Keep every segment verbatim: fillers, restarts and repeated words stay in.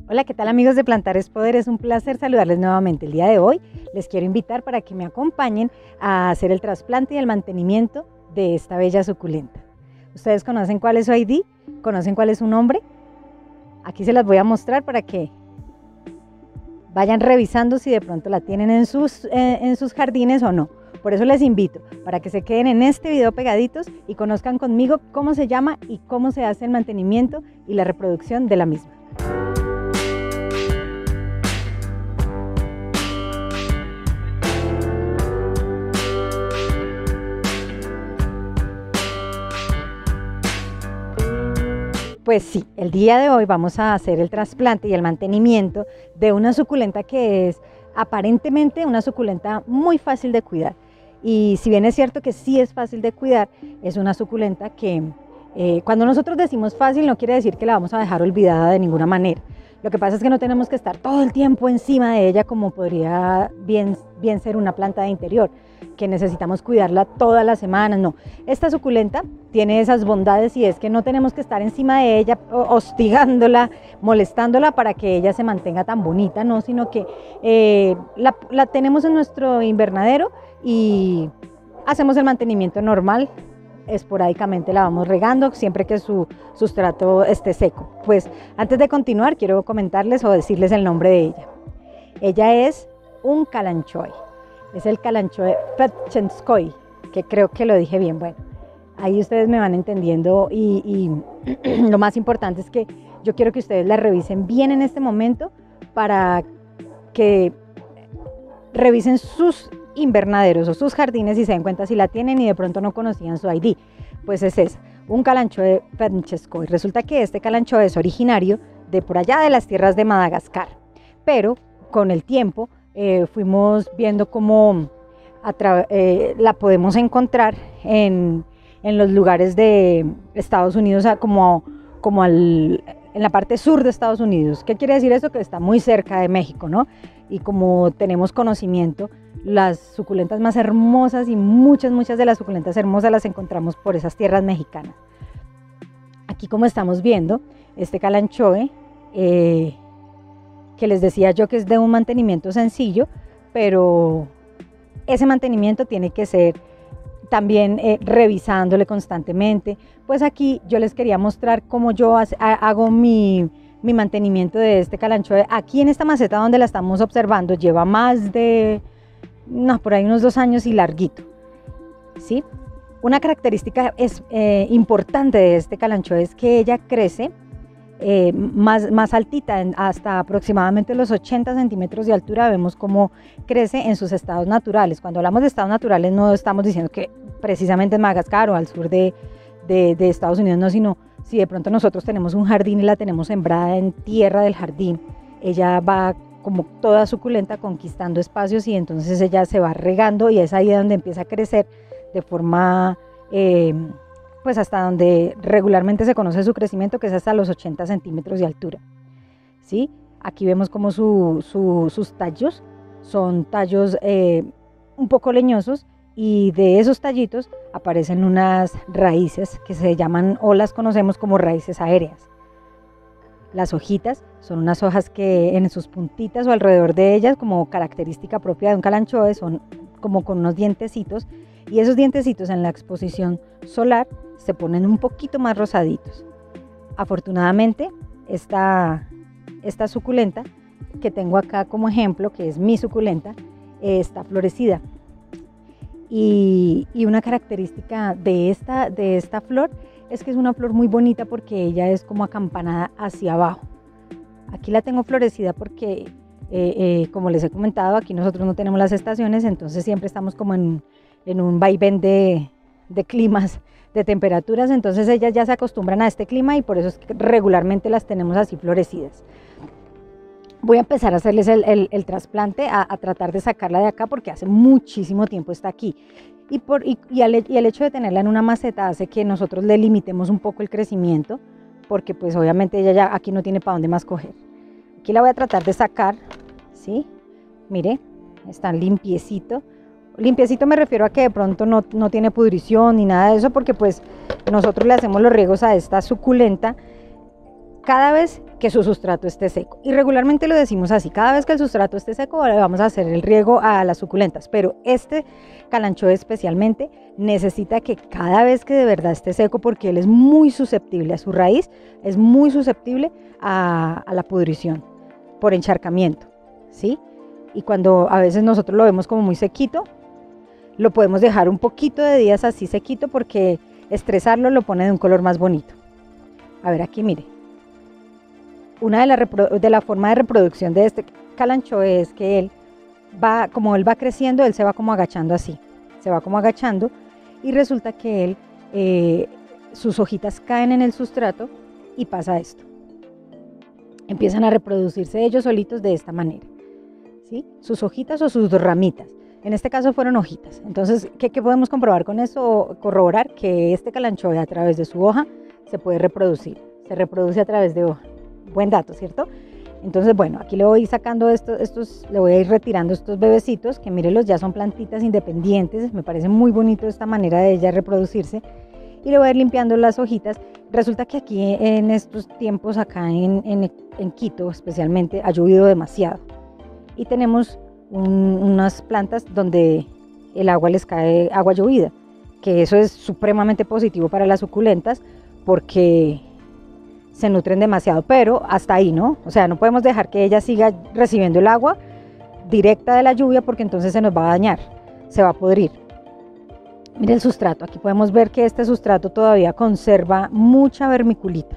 Hola, ¿qué tal amigos de Plantar es Poder? Es un placer saludarles nuevamente. El día de hoy les quiero invitar para que me acompañen a hacer el trasplante y el mantenimiento de esta bella suculenta. ¿Ustedes conocen cuál es su I D? ¿Conocen cuál es su nombre? Aquí se las voy a mostrar para que vayan revisando si de pronto la tienen en sus, eh, en sus jardines o no. Por eso les invito para que se queden en este video pegaditos y conozcan conmigo cómo se llama y cómo se hace el mantenimiento y la reproducción de la misma. Pues sí, el día de hoy vamos a hacer el trasplante y el mantenimiento de una suculenta que es aparentemente una suculenta muy fácil de cuidar. Y si bien es cierto que sí es fácil de cuidar, es una suculenta que eh, cuando nosotros decimos fácil no quiere decir que la vamos a dejar olvidada de ninguna manera. Lo que pasa es que no tenemos que estar todo el tiempo encima de ella como podría bien, bien ser una planta de interior, que necesitamos cuidarla todas las semanas. No, esta suculenta tiene esas bondades y es que no tenemos que estar encima de ella hostigándola, molestándola para que ella se mantenga tan bonita, no, sino que eh, la, la tenemos en nuestro invernadero y hacemos el mantenimiento normal. Esporádicamente la vamos regando siempre que su sustrato esté seco. Pues antes de continuar quiero comentarles o decirles el nombre de ella. Ella es un Kalanchoe, es el Kalanchoe Petchenskoy, que creo que lo dije bien. Bueno, ahí ustedes me van entendiendo y, y lo más importante es que yo quiero que ustedes la revisen bien en este momento para que revisen sus invernaderos o sus jardines y se den cuenta si la tienen y de pronto no conocían su I D. Pues es esa, un Kalanchoe Petchenskoy. Resulta que este Kalanchoe es originario de por allá de las tierras de Madagascar, pero con el tiempo eh, fuimos viendo cómo eh, la podemos encontrar en, en los lugares de Estados Unidos, como, como al, en la parte sur de Estados Unidos. ¿Qué quiere decir eso? Que está muy cerca de México, ¿no? Y como tenemos conocimiento, las suculentas más hermosas y muchas, muchas de las suculentas hermosas las encontramos por esas tierras mexicanas. Aquí, como estamos viendo, este Kalanchoe, eh, que les decía yo que es de un mantenimiento sencillo, pero ese mantenimiento tiene que ser también eh, revisándole constantemente. Pues aquí yo les quería mostrar cómo yo hago mi, mi mantenimiento de este Kalanchoe. Aquí en esta maceta donde la estamos observando lleva más de, no, por ahí unos dos años y larguito, ¿sí? Una característica es, eh, importante de este Kalanchoe es que ella crece eh, más, más altita, en, hasta aproximadamente los ochenta centímetros de altura. Vemos cómo crece en sus estados naturales. Cuando hablamos de estados naturales no estamos diciendo que precisamente en Madagascar o al sur de, de, de Estados Unidos, no, sino si de pronto nosotros tenemos un jardín y la tenemos sembrada en tierra del jardín, ella va como toda suculenta conquistando espacios y entonces ella se va regando y es ahí donde empieza a crecer de forma, eh, pues hasta donde regularmente se conoce su crecimiento, que es hasta los ochenta centímetros de altura, ¿sí? Aquí vemos como su, su, sus tallos son tallos eh, un poco leñosos y de esos tallitos aparecen unas raíces que se llaman o las conocemos como raíces aéreas. Las hojitas son unas hojas que en sus puntitas o alrededor de ellas, como característica propia de un Kalanchoe, son como con unos dientecitos, y esos dientecitos en la exposición solar se ponen un poquito más rosaditos. Afortunadamente, esta, esta suculenta que tengo acá como ejemplo, que es mi suculenta, está florecida. Y, y una característica de esta, de esta flor es que es una flor muy bonita porque ella es como acampanada hacia abajo. Aquí la tengo florecida porque, eh, eh, como les he comentado, aquí nosotros no tenemos las estaciones, entonces siempre estamos como en, en un vaivén de, de climas, de temperaturas, entonces ellas ya se acostumbran a este clima y por eso es que regularmente las tenemos así florecidas. Voy a empezar a hacerles el, el, el trasplante, a, a tratar de sacarla de acá porque hace muchísimo tiempo está aquí. Y, por, y, y, al, y el hecho de tenerla en una maceta hace que nosotros le limitemos un poco el crecimiento, porque pues obviamente ella ya aquí no tiene para dónde más coger. Aquí la voy a tratar de sacar, ¿sí? Mire, está limpiecito. Limpiecito me refiero a que de pronto no, no tiene pudrición ni nada de eso, porque pues nosotros le hacemos los riegos a esta suculenta cada vez que su sustrato esté seco. Y regularmente lo decimos así, cada vez que el sustrato esté seco le vamos a hacer el riego a las suculentas, pero este calanchoe especialmente necesita que cada vez que de verdad esté seco, porque él es muy susceptible a su raíz, es muy susceptible a, a la pudrición por encharcamiento, ¿sí? Y cuando a veces nosotros lo vemos como muy sequito, lo podemos dejar un poquito de días así sequito, porque estresarlo lo pone de un color más bonito. A ver, aquí mire, una de la, de la forma de reproducción de este calanchoe es que él va, como él va creciendo, él se va como agachando así, se va como agachando, y resulta que él, eh, sus hojitas caen en el sustrato y pasa esto. Empiezan a reproducirse ellos solitos de esta manera, ¿sí? Sus hojitas o sus ramitas. En este caso fueron hojitas. Entonces, ¿qué, qué podemos comprobar con eso? Corroborar que este calanchoe a través de su hoja se puede reproducir. Se reproduce a través de hoja. Buen dato, ¿cierto? Entonces, bueno, aquí le voy a ir sacando estos, estos, le voy a ir retirando estos bebecitos, que mírenlos, ya son plantitas independientes. Me parece muy bonito esta manera de ella reproducirse. Y le voy a ir limpiando las hojitas. Resulta que aquí en estos tiempos, acá en, en, en Quito especialmente, ha llovido demasiado. Y tenemos un, unas plantas donde el agua les cae agua llovida, que eso es supremamente positivo para las suculentas porque se nutren demasiado, pero hasta ahí, ¿no? O sea, no podemos dejar que ella siga recibiendo el agua directa de la lluvia, porque entonces se nos va a dañar, se va a podrir. Mire el sustrato, aquí podemos ver que este sustrato todavía conserva mucha vermiculita.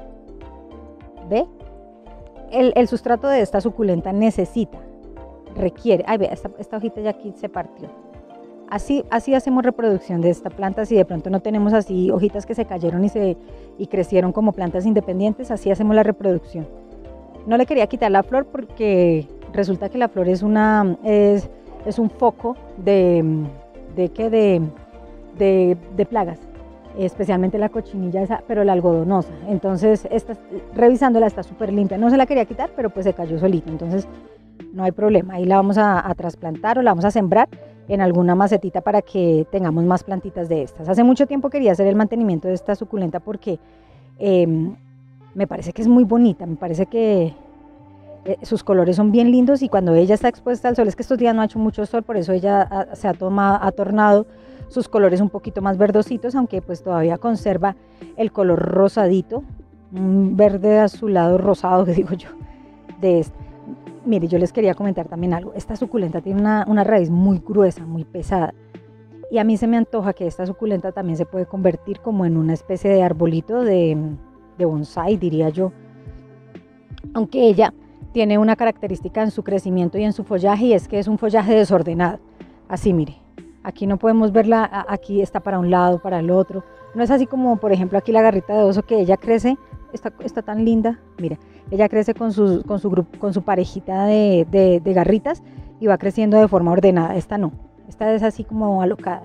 ¿Ve? El, el sustrato de esta suculenta necesita, requiere, ay, ve, esta, esta hojita ya aquí se partió. Así, así hacemos reproducción de esta planta. Si de pronto no tenemos así hojitas que se cayeron y, se, y crecieron como plantas independientes, así hacemos la reproducción. No le quería quitar la flor porque resulta que la flor es, una, es, es un foco de, de, ¿qué? de, de, de plagas, especialmente la cochinilla esa, pero la algodonosa. Entonces, esta, revisándola está súper limpia. No se la quería quitar, pero pues se cayó solita. Entonces, no hay problema. Ahí la vamos a, a trasplantar o la vamos a sembrar en alguna macetita para que tengamos más plantitas de estas. Hace mucho tiempo quería hacer el mantenimiento de esta suculenta porque eh, me parece que es muy bonita, me parece que eh, sus colores son bien lindos, y cuando ella está expuesta al sol, es que estos días no ha hecho mucho sol, por eso ella ha, se ha, tomado, ha tornado sus colores un poquito más verdositos, aunque pues todavía conserva el color rosadito, un verde azulado rosado que digo yo, de este. Mire, yo les quería comentar también algo. Esta suculenta tiene una, una raíz muy gruesa, muy pesada. Y a mí se me antoja que esta suculenta también se puede convertir como en una especie de arbolito de, de bonsái, diría yo. Aunque ella tiene una característica en su crecimiento y en su follaje, y es que es un follaje desordenado. Así, mire, aquí no podemos verla, aquí está para un lado, para el otro. No es así como, por ejemplo, aquí la garrita de oso, que ella crece, está, está tan linda, mira. Ella crece con su, con su, grupo, con su parejita de, de, de garritas y va creciendo de forma ordenada. Esta no, esta es así como alocada.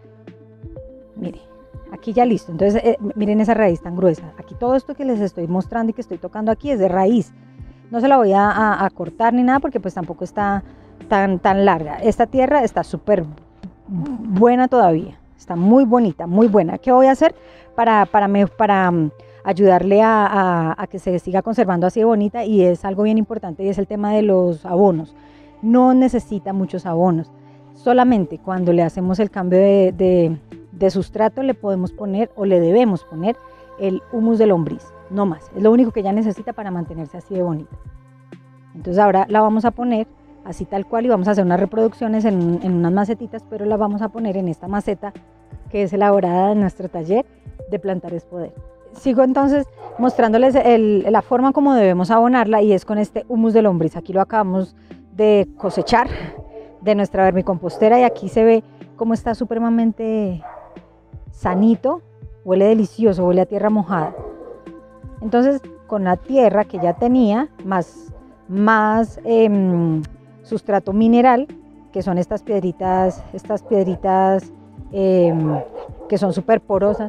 Mire, aquí ya listo. Entonces, eh, miren esa raíz tan gruesa. Aquí todo esto que les estoy mostrando y que estoy tocando aquí es de raíz. No se la voy a, a, a cortar ni nada porque pues tampoco está tan, tan larga. Esta tierra está súper buena todavía. Está muy bonita, muy buena. ¿Qué voy a hacer para... para, me, para ayudarle a, a, a que se siga conservando así de bonita? Y es algo bien importante, y es el tema de los abonos. No necesita muchos abonos, solamente cuando le hacemos el cambio de, de, de sustrato le podemos poner o le debemos poner el humus de lombriz, no más, es lo único que ella necesita para mantenerse así de bonita. Entonces ahora la vamos a poner así tal cual y vamos a hacer unas reproducciones en, en unas macetitas, pero la vamos a poner en esta maceta que es elaborada en nuestro taller de Plantar es Poder. Sigo entonces mostrándoles el, la forma como debemos abonarla, y es con este humus de lombriz. Aquí lo acabamos de cosechar de nuestra vermicompostera y aquí se ve cómo está supremamente sanito, huele delicioso, huele a tierra mojada. Entonces con la tierra que ya tenía, más, más eh, sustrato mineral, que son estas piedritas, estas piedritas eh, que son súper porosas,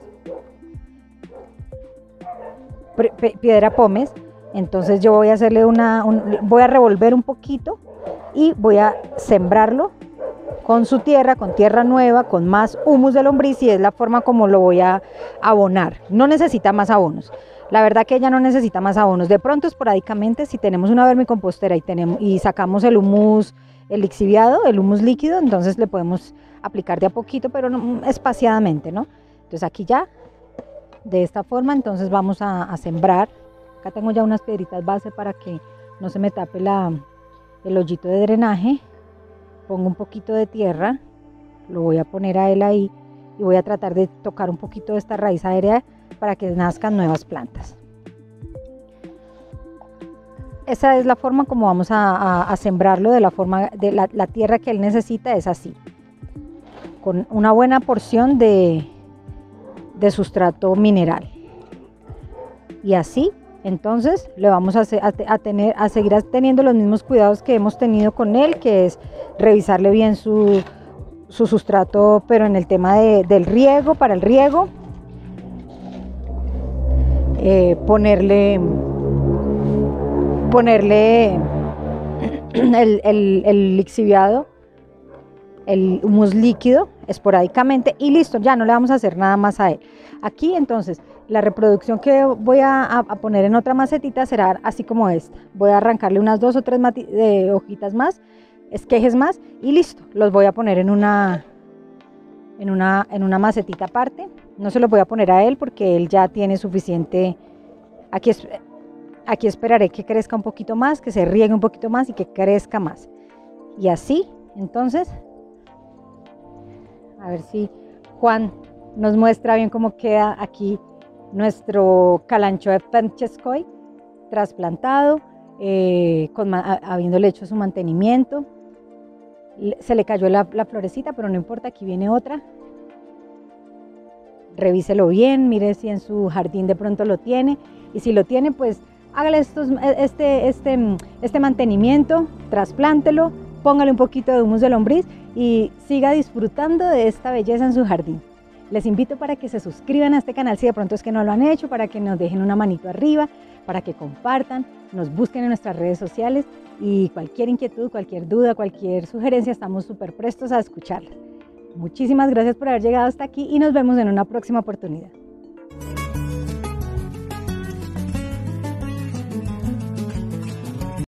piedra pómez. Entonces yo voy a hacerle una, un, voy a revolver un poquito y voy a sembrarlo con su tierra, con tierra nueva, con más humus de lombriz, y es la forma como lo voy a abonar. No necesita más abonos. La verdad que ella no necesita más abonos. De pronto, esporádicamente, si tenemos una vermicompostera y, tenemos, y sacamos el humus, el lixiviado, el humus líquido, entonces le podemos aplicar de a poquito, pero no, espaciadamente, ¿no? Entonces aquí ya, de esta forma, entonces vamos a, a sembrar. Acá tengo ya unas piedritas base para que no se me tape la, el hoyito de drenaje. Pongo un poquito de tierra, lo voy a poner a él ahí y voy a tratar de tocar un poquito de esta raíz aérea para que nazcan nuevas plantas. Esa es la forma como vamos a, a, a sembrarlo, de la forma de la, la tierra que él necesita es así, con una buena porción de, de sustrato mineral. Y así, entonces, le vamos a, a, a, tener, a seguir teniendo los mismos cuidados que hemos tenido con él, que es revisarle bien su, su sustrato, pero en el tema de, del riego, para el riego, eh, ponerle, ponerle el, el, el lixiviado, el humus líquido esporádicamente y listo, ya no le vamos a hacer nada más a él. Aquí entonces la reproducción que voy a, a poner en otra macetita será así como esta. Voy a arrancarle unas dos o tres de hojitas más, esquejes más y listo. Los voy a poner en una, en una, en una macetita aparte. No se los voy a poner a él porque él ya tiene suficiente. Aquí, es, aquí esperaré que crezca un poquito más, que se riegue un poquito más y que crezca más. Y así, entonces, a ver si Juan nos muestra bien cómo queda aquí nuestro calancho de Penchescoy trasplantado, eh, con, a, habiéndole hecho su mantenimiento. Se le cayó la, la florecita, pero no importa, aquí viene otra. Revíselo bien, mire si en su jardín de pronto lo tiene, y si lo tiene, pues hágale estos, este, este, este mantenimiento, trasplántelo, póngale un poquito de humus de lombriz y siga disfrutando de esta belleza en su jardín. Les invito para que se suscriban a este canal si de pronto es que no lo han hecho, para que nos dejen una manito arriba, para que compartan, nos busquen en nuestras redes sociales y cualquier inquietud, cualquier duda, cualquier sugerencia, estamos súper prestos a escucharlas. Muchísimas gracias por haber llegado hasta aquí y nos vemos en una próxima oportunidad.